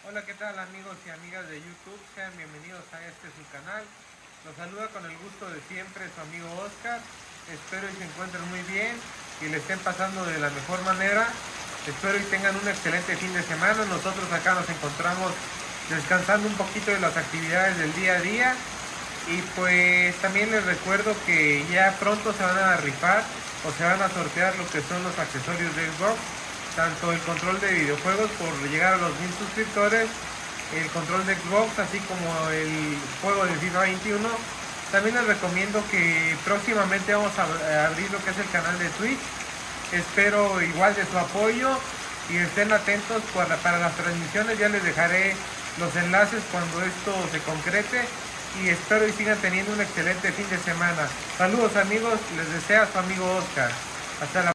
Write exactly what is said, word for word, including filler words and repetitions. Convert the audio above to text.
Hola, ¿qué tal amigos y amigas de YouTube? Sean bienvenidos a este su canal. Los saluda con el gusto de siempre su amigo Oscar. Espero que se encuentren muy bien y le estén pasando de la mejor manera. Espero que tengan un excelente fin de semana. Nosotros acá nos encontramos descansando un poquito de las actividades del día a día. Y pues también les recuerdo que ya pronto se van a rifar o se van a sortear lo que son los accesorios de Xbox. Tanto el control de videojuegos por llegar a los mil suscriptores, el control de Xbox, así como el juego de FIFA veintiuno. También les recomiendo que próximamente vamos a abrir lo que es el canal de Twitch. Espero igual de su apoyo y estén atentos para, para las transmisiones. Ya les dejaré los enlaces cuando esto se concrete y espero y sigan teniendo un excelente fin de semana. Saludos amigos, les desea su amigo Oscar. Hasta la